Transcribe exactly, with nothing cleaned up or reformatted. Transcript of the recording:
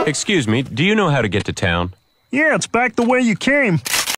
Excuse me, do you know how to get to town? Yeah, it's back the way you came.